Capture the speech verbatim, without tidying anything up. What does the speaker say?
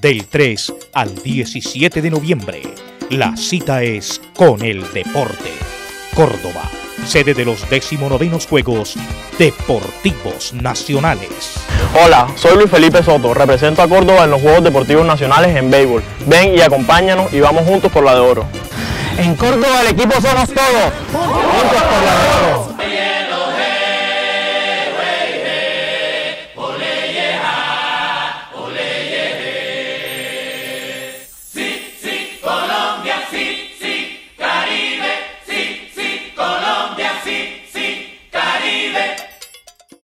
Del tres al diecisiete de noviembre, la cita es con el deporte. Córdoba, sede de los decimonovenos Juegos Deportivos Nacionales. Hola, soy Luis Felipe Soto, represento a Córdoba en los Juegos Deportivos Nacionales en béisbol. Ven y acompáñanos y vamos juntos por la de oro. En Córdoba el equipo somos todos, juntos por la de oro.